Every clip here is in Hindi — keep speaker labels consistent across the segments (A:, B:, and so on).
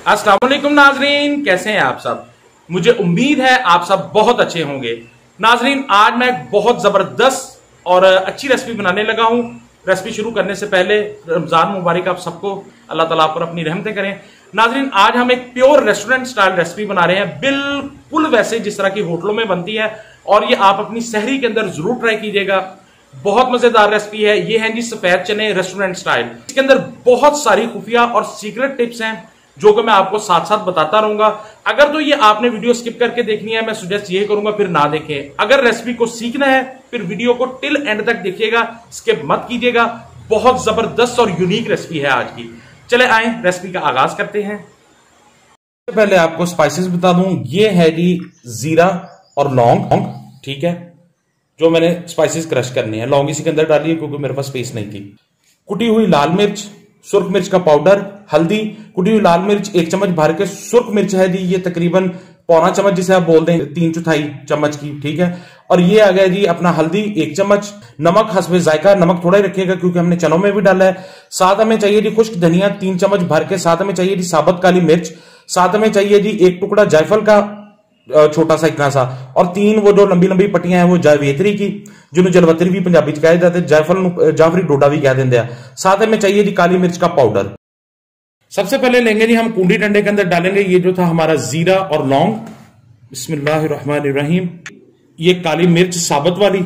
A: अस्सलाम वालेकुम नाजरीन, कैसे हैं आप सब। मुझे उम्मीद है आप सब बहुत अच्छे होंगे। नाजरीन, आज मैं बहुत जबरदस्त और अच्छी रेसिपी बनाने लगा हूं। रेसिपी शुरू करने से पहले रमजान मुबारक आप सबको, अल्लाह ताला आप पर अपनी रहमतें करें। नाजरीन, आज हम एक प्योर रेस्टोरेंट स्टाइल रेसिपी बना रहे हैं, बिल्कुल वैसे जिस तरह की होटलों में बनती है, और ये आप अपनी सहरी के अंदर जरूर ट्राई कीजिएगा। बहुत मजेदार रेसिपी है। ये है जी सफेद चने रेस्टोरेंट स्टाइल। इसके अंदर बहुत सारी खुफिया और सीक्रेट टिप्स हैं जो कि मैं आपको साथ साथ बताता रहूंगा। अगर तो ये आपने वीडियो स्किप करके देखनी है, मैं सुजेस्ट ये करूंगा फिर ना देखें। अगर रेसिपी को सीखना है फिर वीडियो को टिल एंड तक देखिएगा, स्किप मत कीजिएगा। बहुत जबरदस्त और यूनिक रेसिपी है आज की। चले आए रेसिपी का आगाज करते हैं। पहले आपको स्पाइसेस बता दूं, ये है जी जीरा और लौंग, ठीक है, जो मैंने स्पाइसेस क्रश करने हैं। लौंग इसी के अंदर डाली है क्योंकि मेरे पास स्पेस नहीं थी। कुटी हुई लाल मिर्च, सुर्ख मिर्च का पाउडर, हल्दी, कुटी हुई लाल मिर्च 1 चम्मच भर के, सुर्ख मिर्च है जी ये तकरीबन पौना चम्मच, जिसे आप बोल दें 3/4 चम्मच की, ठीक है। और ये आ गया जी अपना हल्दी 1 चम्मच, नमक हस्बे जायका, नमक थोड़ा ही रखिएगा क्योंकि हमने चनों में भी डाला है। साथ हमें चाहिए जी खुश्क धनिया 3 चम्मच भर के, साथ हमें चाहिए जी साबुत काली मिर्च, साथ हमें चाहिए जी 1 टुकड़ा जायफल का छोटा सा इतना सा, और 3 वो जो लंबी लंबी पट्टियां हैं वो जावेत्री की, जिन्होंने जलवतरी भी पंजाबी च कहे जाते, जायफल जाफरी डोडा भी कह देंगे। साथ में चाहिए जी काली मिर्च का पाउडर। सबसे पहले लेंगे जी हम कूंडी डंडे के अंदर डालेंगे ये जो था हमारा जीरा और लौंग, बिस्मिल्लाहिर्रहमानिर्रहीम। ये काली मिर्च साबुत वाली,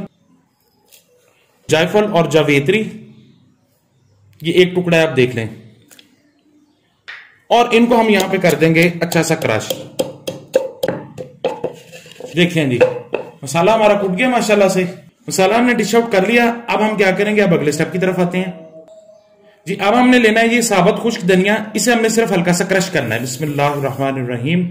A: जायफल और जावेत्री, ये 1 टुकड़ा है, आप देख लें। और इनको हम यहां पे कर देंगे अच्छा सा क्रश। देखें जी मसाला हमारा कूट गया माशाल्लाह से। मसाला हमने डिश आउट कर लिया। अब हम क्या करेंगे, अब अगले स्टेप की तरफ आते हैं जी। अब हमने लेना है ये साबुत खुश्क धनिया, इसे हमने सिर्फ हल्का सा क्रश करना है। बिस्मिल्लाहिर्रहमानिर्रहीम।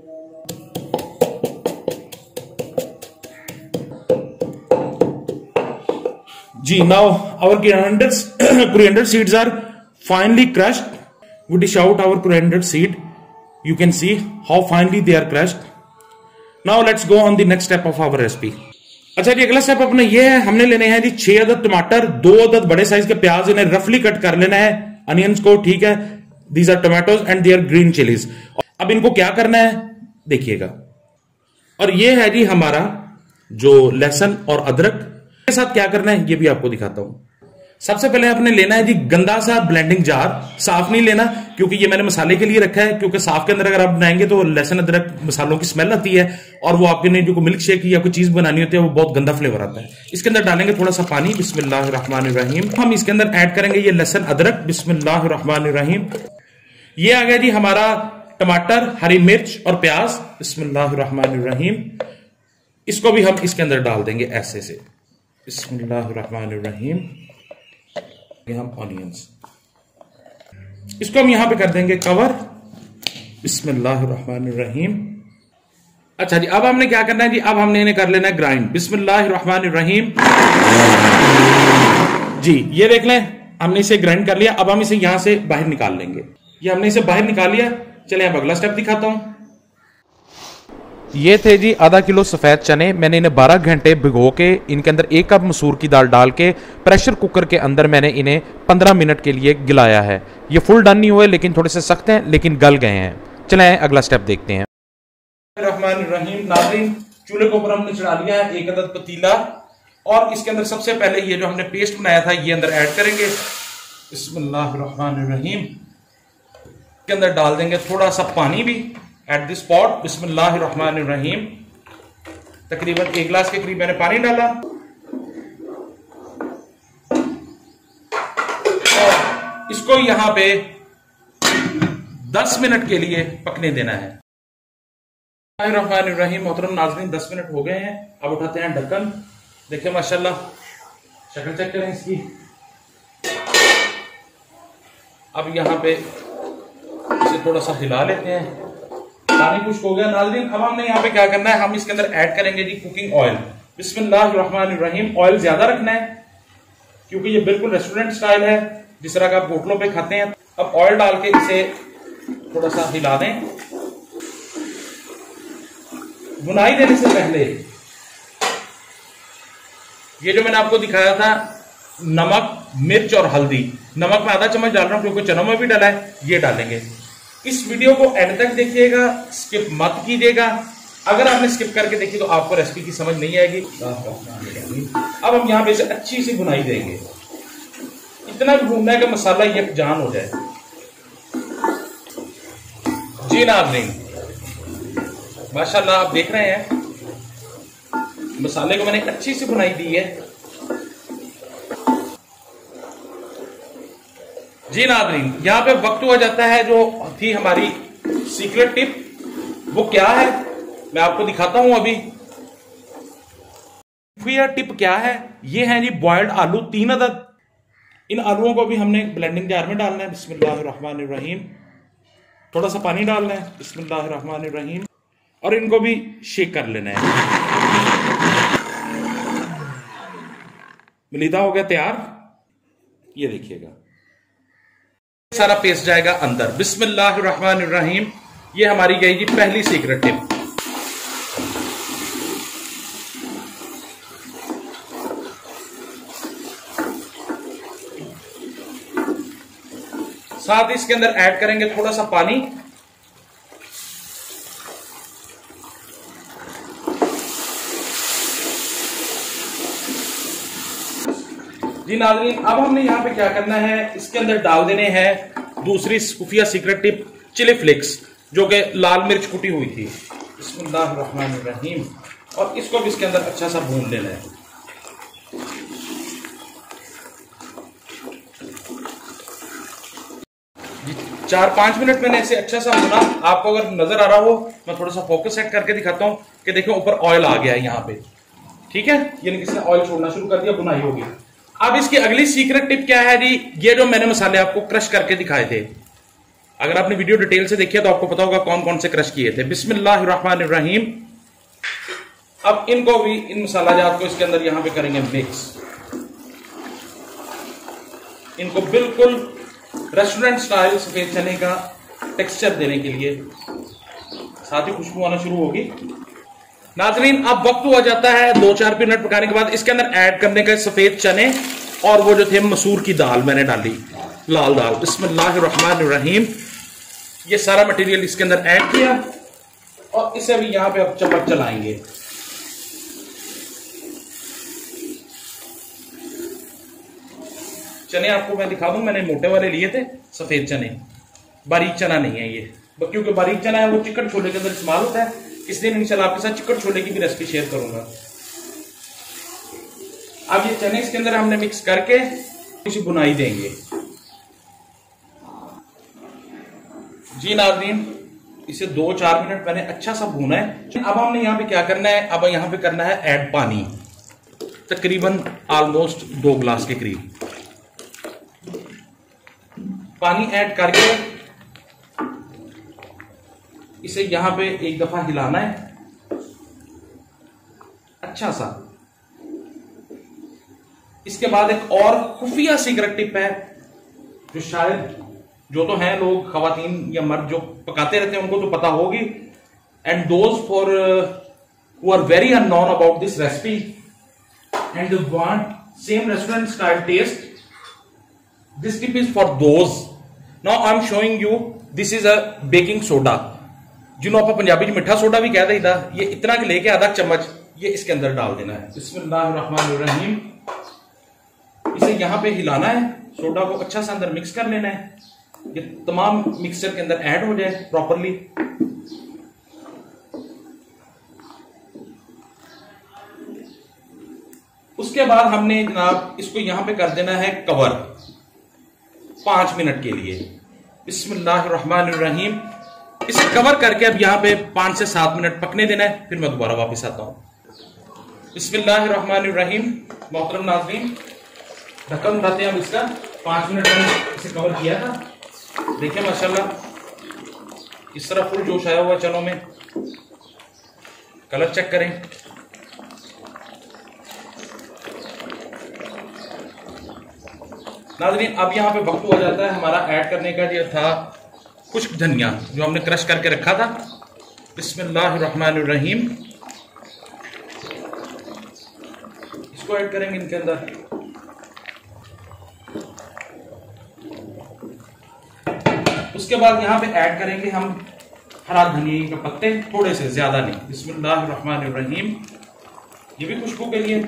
A: जी now our coriander seeds are finely crushed. We dish out our coriander seed. You can see how finely they are crushed. Now let's go on the next step of our recipe. अच्छा जी, अगला स्टेप अपना ये है, हमने लेने हैं जी 6 अदद टमाटर, 2 अदद बड़े साइज के प्याज, इन्हें रफली कट कर लेना है, अनियंस को, ठीक है। These are tomatoes and there green chillies. अब इनको क्या करना है देखिएगा। और ये है जी हमारा जो लहसुन और अदरक के साथ क्या करना है ये भी आपको दिखाता हूं। सबसे पहले आपने लेना है जी गंदा सा ब्लेंडिंग जार, साफ नहीं लेना क्योंकि ये मैंने मसाले के लिए रखा है, क्योंकि साफ के अंदर अगर आप बनाएंगे तो लहसुन अदरक मसालों की स्मेल आती है और वो आपके लिए जो मिल्क शेक या कोई चीज बनानी होती है वो बहुत गंदा फ्लेवर आता है। इसके अंदर डालेंगे थोड़ा सा पानी, बिस्मिल्लाहिर्रहमानिर्रहीम। हम इसके अंदर ऐड करेंगे ये लहसुन अदरक, बिस्मिल्लाहिर्रहमानिर्रहीम। ये आ गया जी हमारा टमाटर, हरी मिर्च और प्याज, बिस्मिल्लाहिर्रहमानिर्रहीम। इसको भी हम इसके अंदर डाल देंगे ऐसे से, बिस्मिल्लाहिर्रहमानिर्रहीम। हम ऑनियंस, इसको हम यहां पे कर देंगे कवर, बिस्मिल्लाहिर्रहमानिर्रहीम। अच्छा जी, अब हमने क्या करना है जी, अब हमने इन्हें कर लेना है ग्राइंड, बिस्मिल्लाहिर्रहमानिर्रहीम। जी ये देख लें, हमने इसे ग्राइंड कर लिया। अब हम इसे यहां से बाहर निकाल लेंगे। ये हमने इसे बाहर निकाल लिया। चले अब अगला स्टेप दिखाता हूं। ये थे जी आधा किलो सफ़ेद चने। मैंने इन्हें 12 घंटे भिगो के इनके अंदर 1 कप मसूर की दाल डाल के प्रेशर कुकर के अंदर मैंने इन्हें 15 मिनट के लिए गिलाया है। ये फुल डन नहीं हुए लेकिन थोड़े से सख्त हैं, लेकिन गल गए हैं। चलें अगला स्टेप देखते हैं। नाज़रीन, चूल्हे के ऊपर हमने चढ़ा लिया है 1 अदद पतीला, और इसके अंदर सबसे पहले ये जो हमने पेस्ट बनाया था ये अंदर ऐड करेंगे, बिस्मिल्लाहिर्रहमानिर्रहीम। इसके अंदर डाल देंगे थोड़ा सा पानी भी एट दिस स्पॉट, बिस्मिल्लाहिर्रहमानिर्रहीम। तकरीबन 1 गिलास के करीब मैंने पानी डाला और इसको यहां पे 10 मिनट के लिए पकने देना है। बिस्मिल्लाहिर्रहमानिर्रहीम। मोहतरम नाज़रीन, 10 मिनट हो गए हैं। अब उठाते हैं ढक्कन। देखिए माशाल्लाह, शक्ल चेक करें इसकी। अब यहां पे इसे थोड़ा सा हिला लेते हैं। पानी खुश्क हो गया नाज़रीन। अब हमने यहाँ पे क्या करना है, हम इसके अंदर ऐड करेंगे जी कुकिंग ऑयल, बिस्मिल्लाहिर्रहमानिर्रहीम। ऑयल ज्यादा रखना है क्योंकि ये बिल्कुल रेस्टोरेंट स्टाइल है जिस तरह का आप होटलों पे खाते हैं। अब ऑयल डाल के इसे थोड़ा सा हिला दें। बुनाई देने से पहले ये जो मैंने आपको दिखाया था नमक, मिर्च और हल्दी, नमक मैं आधा चम्मच डाल रहा हूं क्योंकि चनों में भी डाला है, ये डालेंगे। इस वीडियो को एंड तक देखिएगा, स्किप मत कीजिएगा। अगर आपने स्किप करके देखी तो आपको रेसिपी की समझ नहीं आएगी। अब हम यहां पे इसे अच्छी सी भुनाई देंगे, इतना भी भूनना है कि मसाला यकजान हो जाए। जी नाज़रीन, माशाल्लाह आप देख रहे हैं मसाले को मैंने अच्छी सी भुनाई दी है। जी नाज़रीन, यहां पे वक्त हुआ जाता है जो थी हमारी सीक्रेट टिप, वो क्या है मैं आपको दिखाता हूं अभी। टिप क्या है? ये है जी बॉइल्ड आलू 3 अदद। इन आलूओं को भी हमने ब्लेंडिंग जार में डालना है। बिस्मिल्लाहिर्रहमानिर्रहीम। थोड़ा सा पानी डालना है। बिस्मिल्लाहिर्रहमानिर्रहीम। और इनको भी शेक कर लेना है। मलीदा हो गया तैयार। ये देखिएगा सारा पेस्ट जाएगा अंदर। बिस्मिल्लाहिर्रहमानिर्रहीम। ये हमारी गई जी पहली सीक्रेट टिप। साथ ही इसके अंदर ऐड करेंगे थोड़ा सा पानी। जी नाज़रीन, अब हमने यहां पे क्या करना है, इसके अंदर डाल देने हैं दूसरी खुफिया सीक्रेट टिप, चिली फ्लेक्स, जो कि लाल मिर्च कुटी हुई थी। बिस्मिल्लाहिर्रहमानिर्रहीम। और इसको भी इसके अंदर अच्छा सा भून लेना है। 4-5 मिनट मैंने इसे अच्छा सा भुना। आपको अगर नजर आ रहा हो, मैं थोड़ा सा फोकस सेट करके दिखाता हूं कि देखो ऊपर ऑयल आ गया है यहाँ पे। ठीक है, यानी कि इसने ऑयल छोड़ना शुरू कर दिया, बुनाई होगी। अब इसकी अगली सीक्रेट टिप क्या है जी, ये जो मैंने मसाले आपको क्रश करके दिखाए थे, अगर आपने वीडियो डिटेल से देखी है तो आपको पता होगा कौन कौन से क्रश किए थे। बिस्मिल्लाहिर्रहमानिर्रहीम। अब इनको भी, इन मसाला जात को इसके अंदर यहां पे करेंगे मिक्स। इनको बिल्कुल रेस्टोरेंट स्टाइल सफेद चने का टेक्सचर देने के लिए, साथ ही खुशबू आना शुरू होगी। नाज़रीन, अब वक्त हुआ जाता है 2-4 मिनट पकाने के बाद इसके अंदर ऐड करने का सफेद चने और वो जो थे मसूर की दाल मैंने डाली, लाल दाल। बिस्मिल्लाहिर्रहमानिर्रहीम। ये सारा मटेरियल इसके अंदर ऐड किया और इसे भी यहां पे अब चम्मच चलाएंगे। चने आपको मैं दिखा दूं, मैंने मोटे वाले लिए थे सफेद चने, बारीक चना नहीं है ये, क्योंकि बारीक चना है वो चिकन छोले के अंदर इस्तेमाल होता है। इस दिन इंशाल्लाह आपके साथ चिकन छोले की भी रेसिपी शेयर करूंगा। अब ये चने इसके अंदर हमने मिक्स करके इसे बुनाई देंगे। जी नाज़रीन, इसे 2-4 मिनट मैंने अच्छा सा भूना है। अब हमने यहाँ पे क्या करना है, अब यहाँ पे करना है ऐड पानी, तकरीबन ऑलमोस्ट 2 गिलास के करीब पानी ऐड करके इसे यहां पे एक दफा हिलाना है अच्छा सा। इसके बाद एक और खुफिया सीक्रेट टिप है, जो शायद जो तो हैं लोग खवातीन या मर्द जो पकाते रहते हैं उनको तो पता होगी, and those for who are very unknown about this recipe and want same restaurant style taste, this tip is for those. Now I'm showing you, this is a baking soda, जिन्हों आप पंजाबी में मिठा सोडा भी कह देता। ये इतना के लेके आधा चम्मच ये इसके अंदर डाल देना है। बिस्मिल्लाहिर्रहमानिर्रहीम। इसे यहां पे हिलाना है, सोडा को अच्छा सा अंदर मिक्स कर लेना है, ये तमाम मिक्सचर के अंदर ऐड हो जाए प्रॉपरली। उसके बाद हमने जनाब इसको यहां पे कर देना है कवर 5 मिनट के लिए। बिस्मिल्लाहिर्रहमानिर्रहीम। इसे कवर करके अब यहां पे 5 से 7 मिनट पकने देना है, फिर मैं दोबारा वापस आता हूं। बिस्मिल्लाहिर्रहमानिर्रहीम। मोहतरम नाज़रीन, ढक्कन उठाते हैं अब इसका। 5 मिनट मैंने इसे कवर किया था। देखिए माशाल्लाह इस तरह फुल जोश आया हुआ चनों में। कलर चेक करें। नाज़रीन, अब यहां पे वक्त हो जाता है हमारा ऐड करने का, जो था कुछ धनिया जो हमने क्रश करके रखा था। बिस्मिल्लाहिर्रहमानिर्रहीम। इसको ऐड करेंगे इनके अंदर। उसके बाद यहां पे ऐड करेंगे हम हरा धनिया के पत्ते, थोड़े से, ज्यादा नहीं। बिस्मिल्लाहिर्रहमानिर्रहीम। ये भी खुशबू के लिए।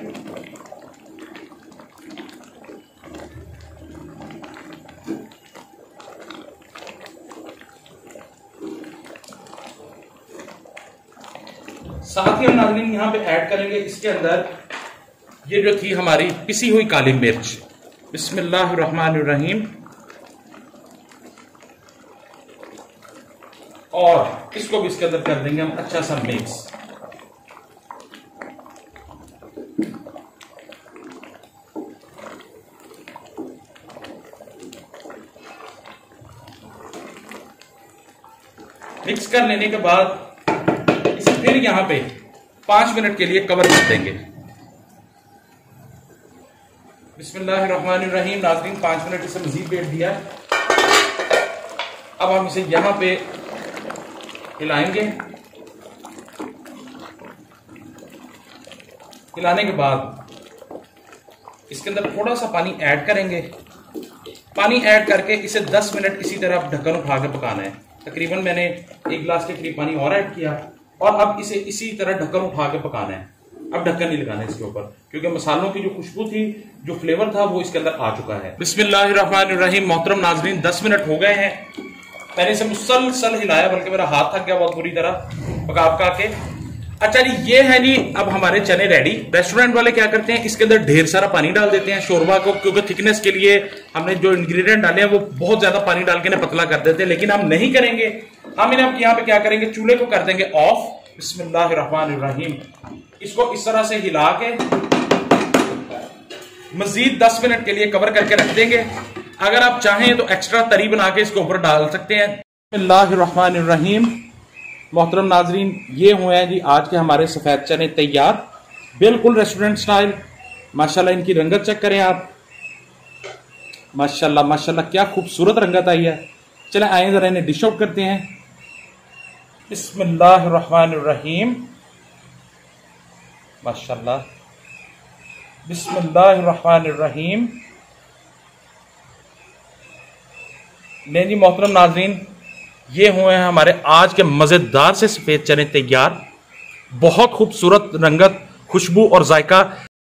A: साथ ही हम नाज़रीन यहां पे ऐड करेंगे इसके अंदर ये जो थी हमारी पिसी हुई काली मिर्च। बिस्मिल्लाहिर्रहमानिर्रहीम। और इसको भी इसके अंदर कर देंगे हम अच्छा सा मिक्स। मिक्स कर लेने के बाद इसे फिर यहां पे 5 मिनट के लिए कवर कर देंगे। बिस्मिल्लाहिर्रहमानिर्रहीम। नाज़रीन 5 मिनट इसे मजीद बैठ दिया। अब हम इसे यहां पे हिलाएंगे। हिलाने के बाद इसके अंदर थोड़ा सा पानी ऐड करेंगे। पानी ऐड करके इसे 10 मिनट इसी तरह ढक्कन उठा के पकाना है। तकरीबन मैंने 1 गिलास के करीब पानी और ऐड किया और अब इसे इसी तरह ढक्कन उठा के पकाना है। अब ढक्कन नहीं लगाना है इसके ऊपर, क्योंकि मसालों की जो खुशबू थी, जो फ्लेवर था, वो इसके अंदर आ चुका है। बिस्मिल्लाहिर्रहमानिर्रहीम। मोहतरम नाज़रीन 10 मिनट हो गए हैं। मैंने इसे मुसलसल हिलाया, बल्कि मेरा हाथ थक गया बहुत बुरी तरह पका के। अच्छा जी, ये है जी अब हमारे चने रेडी। रेस्टोरेंट वाले क्या करते हैं, इसके अंदर ढेर सारा पानी डाल देते हैं शोरबा को, क्योंकि थिकनेस के लिए हमने जो इंग्रेडिएंट डाले हैं वो बहुत ज्यादा पानी डाल के पतला कर देते हैं। लेकिन हम नहीं करेंगे। हम इन्हें यहाँ पे क्या करेंगे, चूल्हे को कर देंगे ऑफ। बिस्मिल्लाहिर्रहमानिर्रहीम। इसको इस तरह से हिला के मजीद 10 मिनट के लिए कवर करके रख देंगे। अगर आप चाहें तो एक्स्ट्रा तरी बना के इसके ऊपर डाल सकते हैं। बिस्मिल्लाहिर्रहमानिर्रहीम। मोहतरम नाजरीन, ये हुए हैं जी आज के हमारे सफेद चने तैयार, बिल्कुल रेस्टोरेंट स्टाइल। माशाल्लाह इनकी रंगत चेक करें आप। माशाल्लाह माशाल्लाह क्या खूबसूरत रंगत आई है। चले आए जरा इन्हें डिश आउट करते हैं। बिस्मिल्लाहिर्रहमानिर्रहीम। माशाल्लाह। बिस्मिल्लाहिर्रहमानिर्रहीम। नहीं जी मोहतरम नाजरीन, ये हुए हैं हमारे आज के मजेदार से सफेद चने तैयार। बहुत खूबसूरत रंगत, खुशबू और जायका।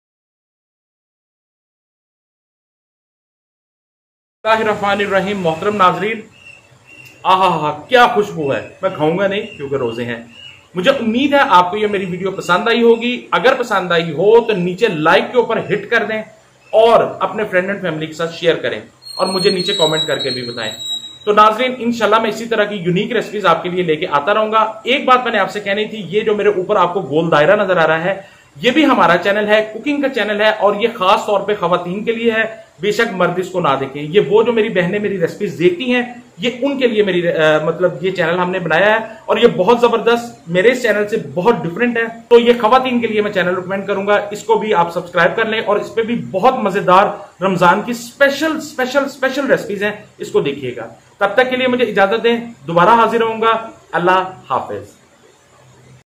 A: बिस्मिल्लाहिर्रहमानिर्रहीम। मोहतरम नाजरीन, आहा क्या खुशबू है। मैं खाऊंगा नहीं क्योंकि रोजे हैं। मुझे उम्मीद है आपको ये मेरी वीडियो पसंद आई होगी। अगर पसंद आई हो तो नीचे लाइक के ऊपर हिट कर दें और अपने फ्रेंड एंड फैमिली के साथ शेयर करें और मुझे नीचे कमेंट करके भी बताएं। तो नाजरीन इंशाल्लाह मैं इसी तरह की यूनिक रेसिपीज आपके लिए लेके आता रहूंगा। एक बात मैंने आपसे कहनी थी, ये जो मेरे ऊपर आपको गोल दायरा नजर आ रहा है, ये भी हमारा चैनल है, कुकिंग का चैनल है और ये खास तौर पे खवातीन के लिए है। बेशक मर्द इसको ना देखें। ये वो जो मेरी बहनें मेरी रेसिपीज देखती हैं, ये उनके लिए मेरी मतलब ये चैनल हमने बनाया है और ये बहुत जबरदस्त मेरे इस चैनल से बहुत डिफरेंट है। तो ये खवातीन के लिए मैं चैनल रिकमेंड करूंगा, इसको भी आप सब्सक्राइब कर लें और इस पे भी बहुत मजेदार रमजान की स्पेशल स्पेशल स्पेशल रेसिपीज हैं, इसको देखिएगा। तब तक के लिए मुझे इजाजत दें, दोबारा हाजिर होऊंगा। अल्लाह हाफिज।